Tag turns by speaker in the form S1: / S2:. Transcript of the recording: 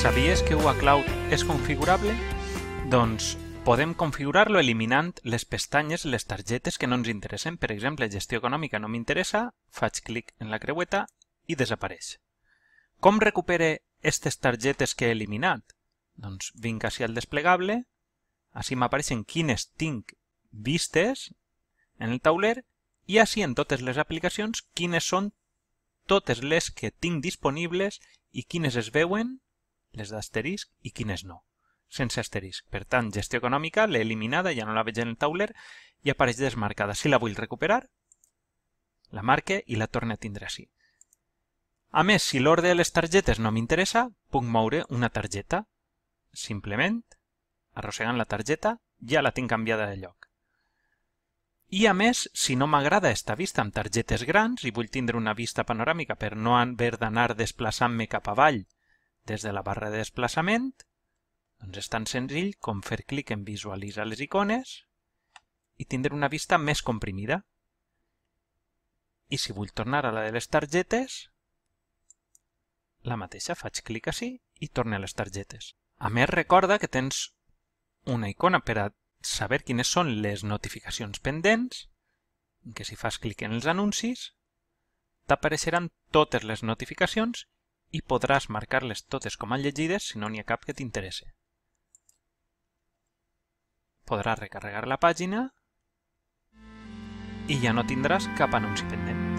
S1: Sabies que UA Cloud és configurable? Doncs podem configurar-lo eliminant les pestanyes, les targetes que no ens interessen. Per exemple, gestió econòmica no m'interessa, faig clic en la creueta i desapareix. Com recupere aquestes targetes que he eliminat? Doncs vinc ací al desplegable, ací m'apareixen quines tinc vistes en el tauler i ací en totes les aplicacions quines són totes les que tinc disponibles i quines es veuen, les d'asterisc, i quines no, sense asterisc. Per tant, gestió econòmica l'he eliminada, ja no la veig en el tauler i apareix desmarcada. Si la vull recuperar, la marque i la torno a tindre ací. A més, si l'ordre de les targetes no m'interessa, puc moure una targeta. Simplement, arrossegant la targeta, ja la tinc canviada de lloc. I a més, si no m'agrada esta vista amb targetes grans i vull tindre una vista panoràmica per no haver d'anar desplaçant-me cap avall des de la barra de desplaçament, doncs és tan senzill com fer clic en visualitzar les icones i tindre una vista més comprimida. I si vull tornar a la de les targetes, la mateixa, faig clic ací i torno a les targetes. A més, recorda que tens una icona per a saber quines són les notificacions pendents, que si fas clic en els anuncis, t'apareixeran totes les notificacions i podràs marcar-les totes com a llegides si no n'hi ha cap que t'interesse. Podràs recarregar la pàgina i ja no tindràs cap anunci pendent.